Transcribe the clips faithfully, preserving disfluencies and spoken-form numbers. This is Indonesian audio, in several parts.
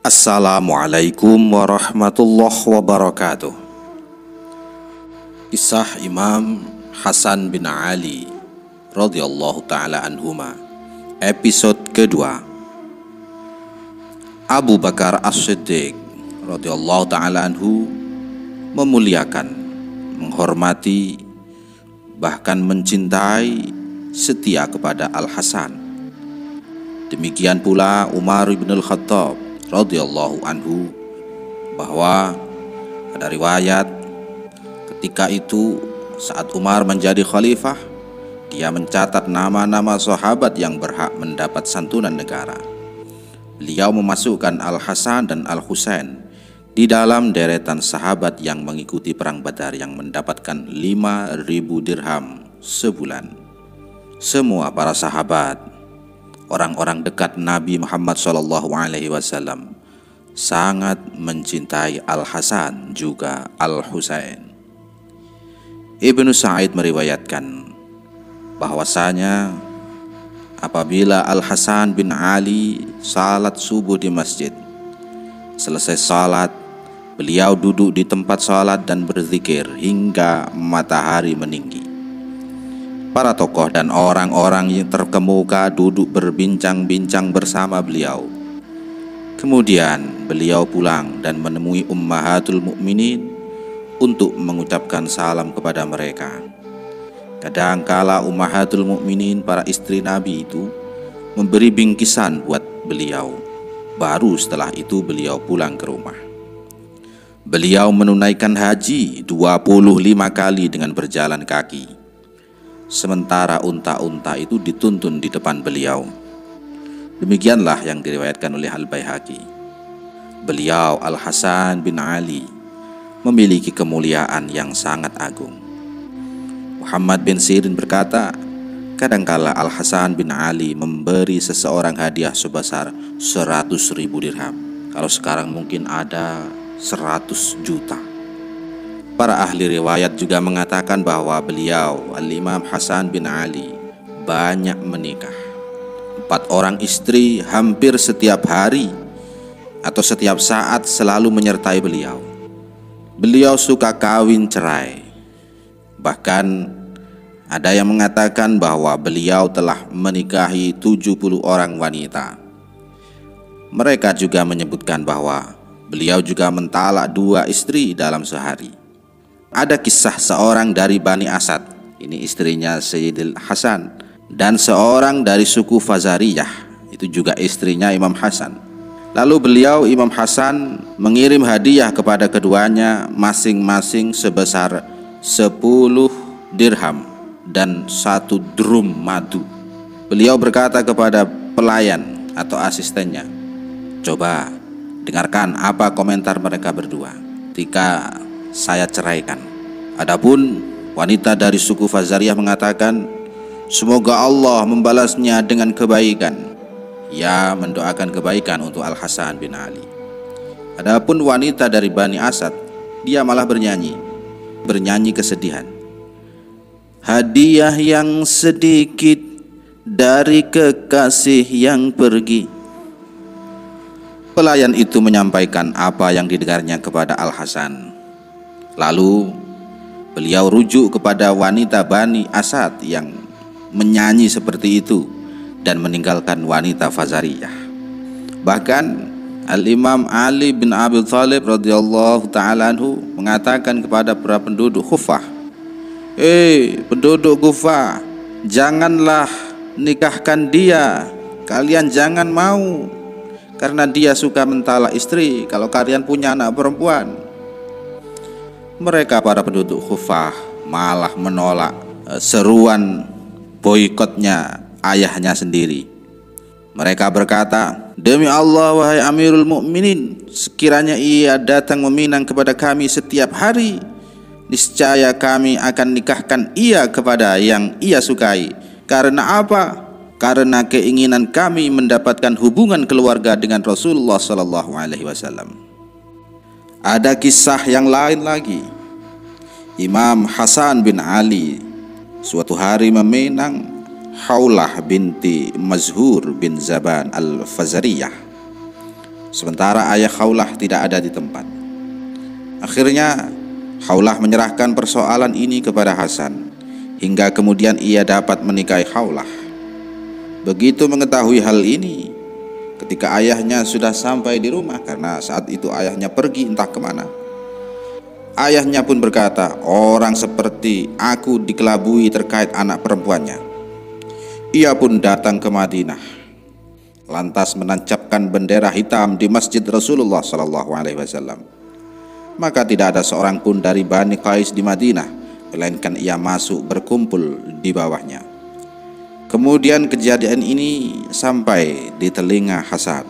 Assalamualaikum warahmatullahi wabarakatuh. Kisah Imam Hasan bin Ali radhiyallahu ta'ala anhuma, episode kedua. Abu Bakar As-Siddiq radhiyallahu ta'ala anhu memuliakan, menghormati, bahkan mencintai, setia kepada Al-Hasan. Demikian pula Umar bin Al-Khattab radhiyallahu anhu, bahwa ada riwayat ketika itu saat Umar menjadi khalifah, dia mencatat nama-nama sahabat yang berhak mendapat santunan negara. Beliau memasukkan Al-Hasan dan Al-Husain di dalam deretan sahabat yang mengikuti perang Badar yang mendapatkan lima ribu dirham sebulan. Semua para sahabat, orang-orang dekat Nabi Muhammad shallallahu alaihi wasallam, sangat mencintai Al-Hasan juga Al-Husain. Ibnu Sa'id meriwayatkan bahwasanya apabila Al-Hasan bin Ali salat subuh di masjid, selesai salat, beliau duduk di tempat salat dan berzikir hingga matahari meninggi. Para tokoh dan orang-orang yang terkemuka duduk berbincang-bincang bersama beliau. Kemudian beliau pulang dan menemui Ummahatul Mukminin untuk mengucapkan salam kepada mereka. Kadangkala Ummahatul Mukminin, para istri Nabi itu, memberi bingkisan buat beliau. Baru setelah itu beliau pulang ke rumah. Beliau menunaikan haji dua puluh lima kali dengan berjalan kaki, sementara unta-unta itu dituntun di depan beliau. Demikianlah yang diriwayatkan oleh Al-Baihaqi. Beliau Al-Hasan bin Ali memiliki kemuliaan yang sangat agung. Muhammad bin Sirin berkata, kadangkala Al-Hasan bin Ali memberi seseorang hadiah sebesar seratus ribu dirham. Kalau sekarang mungkin ada seratus juta. Para ahli riwayat juga mengatakan bahwa beliau, Al-Imam Hasan bin Ali, banyak menikah. Empat orang istri hampir setiap hari atau setiap saat selalu menyertai beliau. Beliau suka kawin cerai. Bahkan ada yang mengatakan bahwa beliau telah menikahi tujuh puluh orang wanita. Mereka juga menyebutkan bahwa beliau juga mentalak dua istri dalam sehari. Ada kisah seorang dari Bani Asad, ini istrinya Sayyidil Hasan, dan seorang dari suku Fazariyah, itu juga istrinya Imam Hasan. Lalu beliau Imam Hasan mengirim hadiah kepada keduanya masing-masing sebesar sepuluh dirham dan satu drum madu. Beliau berkata kepada pelayan atau asistennya, coba dengarkan apa komentar mereka berdua ketika saya ceraikan. Adapun wanita dari suku Fazariyah mengatakan, semoga Allah membalasnya dengan kebaikan. Ia mendoakan kebaikan untuk Al-Hasan bin Ali. Adapun wanita dari Bani Asad, dia malah bernyanyi, bernyanyi kesedihan. Hadiah yang sedikit dari kekasih yang pergi. Pelayan itu menyampaikan apa yang didengarnya kepada Al-Hasan. Lalu beliau rujuk kepada wanita Bani Asad yang menyanyi seperti itu dan meninggalkan wanita Fazariyah. Bahkan Al-Imam Ali bin Abi Thalib radhiyallahu ta'ala anhu mengatakan kepada para penduduk Kufah, "Eh, penduduk Kufah, janganlah nikahkan dia. Kalian jangan mau, karena dia suka mentalak istri kalau kalian punya anak perempuan." Mereka para penduduk Kufah malah menolak seruan boikotnya ayahnya sendiri. Mereka berkata, demi Allah wahai Amirul Mukminin, sekiranya ia datang meminang kepada kami setiap hari, niscaya kami akan nikahkan ia kepada yang ia sukai. Karena apa? Karena keinginan kami mendapatkan hubungan keluarga dengan Rasulullah sallallahu alaihi wasallam. Ada kisah yang lain lagi. Imam Hasan bin Ali suatu hari meminang Haulah binti Mazhur bin Zaban al-Fazariyah. sementara ayah Khawlah tidak ada di tempat. Akhirnya Khawlah menyerahkan persoalan ini kepada Hasan, hingga kemudian ia dapat menikahi Khawlah. Begitu mengetahui hal ini, ketika ayahnya sudah sampai di rumah, karena saat itu ayahnya pergi entah kemana, ayahnya pun berkata, orang seperti aku dikelabui terkait anak perempuannya. Ia pun datang ke Madinah, lantas menancapkan bendera hitam di masjid Rasulullah Shallallahu Alaihi Wasallam. Maka tidak ada seorang pun dari Bani Qais di Madinah, melainkan ia masuk berkumpul di bawahnya. Kemudian kejadian ini sampai di telinga Hasan.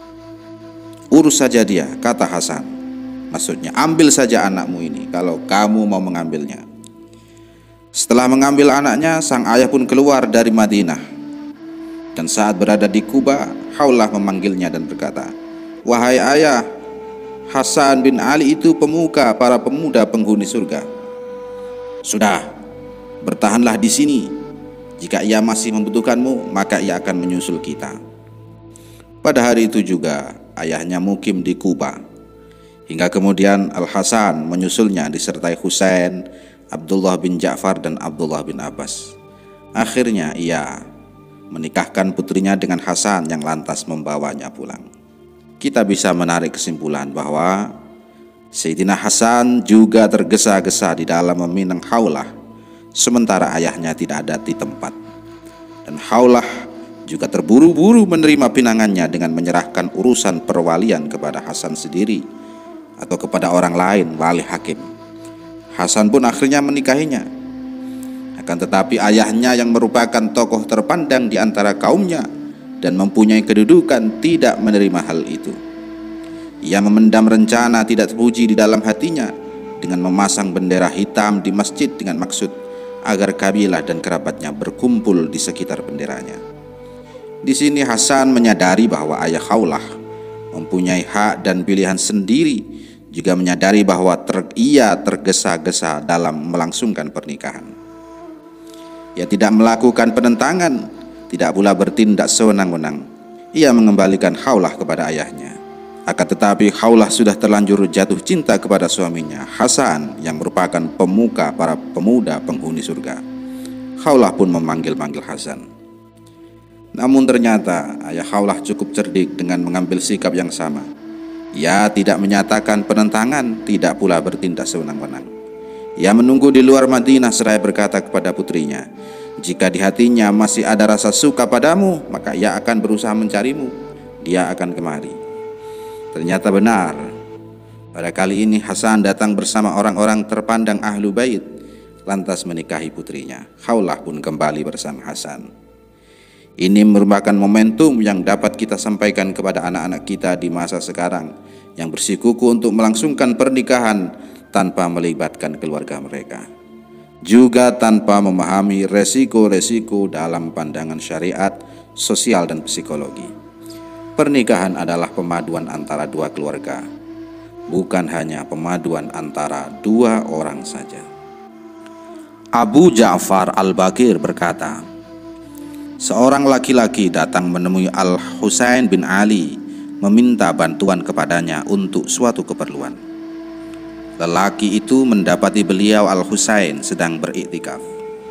Urus saja dia, kata Hasan. Maksudnya, ambil saja anakmu ini kalau kamu mau mengambilnya. Setelah mengambil anaknya, sang ayah pun keluar dari Madinah. Dan saat berada di Kuba, Khawlah memanggilnya dan berkata, wahai ayah, Hasan bin Ali itu pemuka para pemuda penghuni surga. Sudah, bertahanlah di sini. Jika ia masih membutuhkanmu, maka ia akan menyusul kita. Pada hari itu juga ayahnya mukim di Kuba, hingga kemudian Al-Hasan menyusulnya disertai Husain, Abdullah bin Ja'far dan Abdullah bin Abbas. Akhirnya ia menikahkan putrinya dengan Hasan yang lantas membawanya pulang. Kita bisa menarik kesimpulan bahwa Sayyidina Hasan juga tergesa-gesa di dalam meminang Khawlah, sementara ayahnya tidak ada di tempat. Dan Khawlah juga terburu-buru menerima pinangannya dengan menyerahkan urusan perwalian kepada Hasan sendiri atau kepada orang lain, wali hakim. Hasan pun akhirnya menikahinya. Akan tetapi ayahnya yang merupakan tokoh terpandang di antara kaumnya dan mempunyai kedudukan tidak menerima hal itu. Ia memendam rencana tidak terpuji di dalam hatinya dengan memasang bendera hitam di masjid dengan maksud agar kabilah dan kerabatnya berkumpul di sekitar benderanya. Di sini Hasan menyadari bahwa ayah Khawlah mempunyai hak dan pilihan sendiri, juga menyadari bahwa ter, ia tergesa-gesa dalam melangsungkan pernikahan. Ia tidak melakukan penentangan, tidak pula bertindak sewenang-wenang. Ia mengembalikan Khawlah kepada ayahnya. Akan tetapi Khawlah sudah terlanjur jatuh cinta kepada suaminya, Hasan, yang merupakan pemuka para pemuda penghuni surga. Khawlah pun memanggil-manggil Hasan. Namun ternyata ayah Khawlah cukup cerdik dengan mengambil sikap yang sama. Ia tidak menyatakan penentangan, tidak pula bertindak sewenang-wenang. Ia menunggu di luar Madinah seraya berkata kepada putrinya, jika di hatinya masih ada rasa suka padamu, maka ia akan berusaha mencarimu. Dia akan kemari. Ternyata benar. Pada kali ini Hasan datang bersama orang-orang terpandang Ahlu Bait, lantas menikahi putrinya. Khawlah pun kembali bersama Hasan. Ini merupakan momentum yang dapat kita sampaikan kepada anak-anak kita di masa sekarang yang bersikukuh untuk melangsungkan pernikahan tanpa melibatkan keluarga mereka, juga tanpa memahami resiko-resiko dalam pandangan syariat, sosial, dan psikologi. Pernikahan adalah pemaduan antara dua keluarga, bukan hanya pemaduan antara dua orang saja. Abu Ja'far Al-Baqir berkata, seorang laki-laki datang menemui Al-Husain bin Ali meminta bantuan kepadanya untuk suatu keperluan. Lelaki itu mendapati beliau Al-Husain sedang beriktikaf.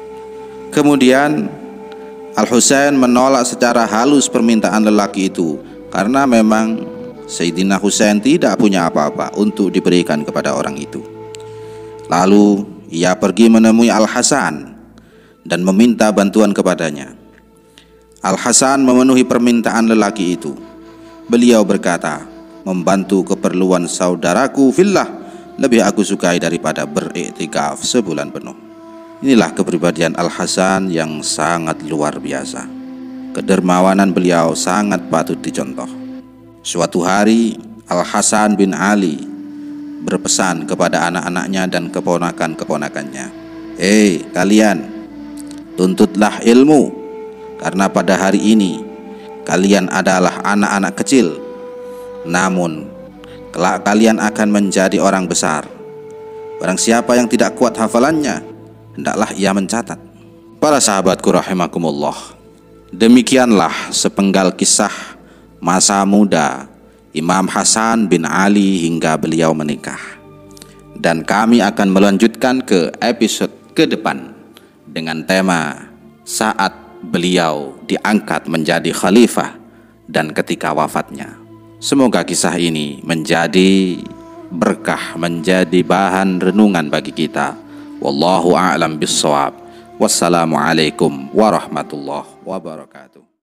Kemudian Al-Husain menolak secara halus permintaan lelaki itu, karena memang Sayyidina Husain tidak punya apa-apa untuk diberikan kepada orang itu. Lalu ia pergi menemui Al-Hasan dan meminta bantuan kepadanya. Al-Hasan memenuhi permintaan lelaki itu. Beliau berkata, membantu keperluan saudaraku fillah lebih aku sukai daripada beriktikaf sebulan penuh. Inilah kepribadian Al-Hasan yang sangat luar biasa. Kedermawanan beliau sangat patut dicontoh. Suatu hari Al-Hasan bin Ali berpesan kepada anak-anaknya dan keponakan-keponakannya, "Hei kalian, tuntutlah ilmu, karena pada hari ini kalian adalah anak-anak kecil, namun kelak kalian akan menjadi orang besar. Barang siapa yang tidak kuat hafalannya, hendaklah ia mencatat." Para sahabatku rahimakumullah, demikianlah sepenggal kisah masa muda Imam Hasan bin Ali hingga beliau menikah. Dan kami akan melanjutkan ke episode ke depan dengan tema saat beliau diangkat menjadi khalifah dan ketika wafatnya. Semoga kisah ini menjadi berkah, menjadi bahan renungan bagi kita. Wallahu a'lam bissawab. Wassalamualaikum warahmatullahi wabarakatuh.